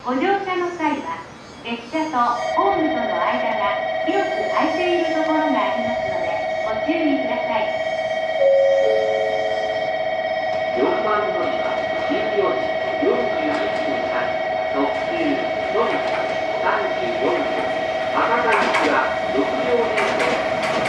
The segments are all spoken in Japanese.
ご乗車の際は、列車とホームとの間が広く空いているところがありますので、ご注意ください。 4番乗りは14時42分発、特急ソニック34分、博多行きは6両編成。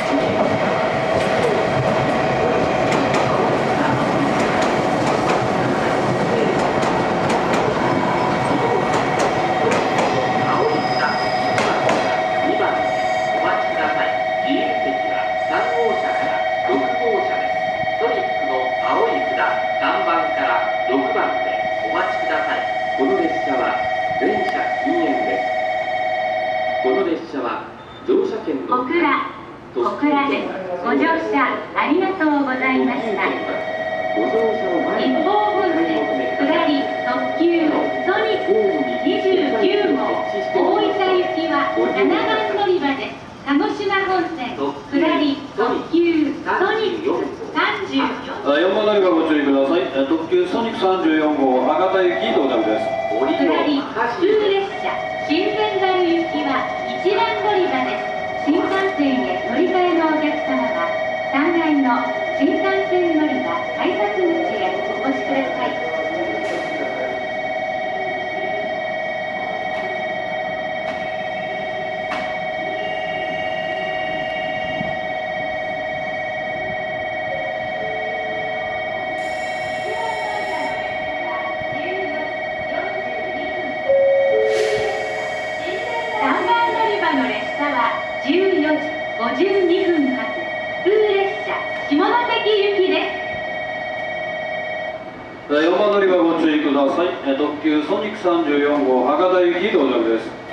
この列車は全車禁煙です。この列車は乗車券の小倉です。ご乗車ありがとうございました。 ご乗車の前に一方本線下り特急ソニック29号大分行きは7番乗り場です。鹿児島本線下り特急ソニック34 4番乗り場ご注意ください。特急ソニック34号博多行き到着です。 下り普通列車新仙台行きは1番乗り場です。新幹線へ乗り換えのお客様は3階の新幹線乗り場改札口へお越しください。14時52分発普通列車下関行きです。 4番乗り場ご注意ください。特急ソニック34号博多行き到着です。